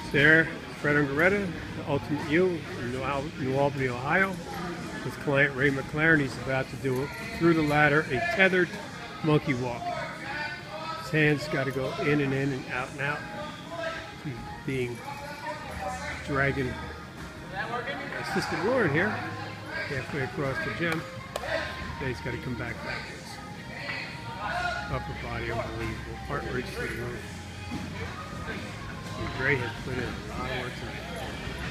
There, Fred Ungaretta, the Ultimate You in New Albany, Ohio, with client Ray MacLaren. He's about to do it through the ladder, a tethered monkey walk. His hands got to go in and out and out. He's being dragging assistant Lauren here, halfway across the gym. Then he's got to come back backwards. Upper body unbelievable. Heart rate's through the roof. Ray has put in a lot of work tonight.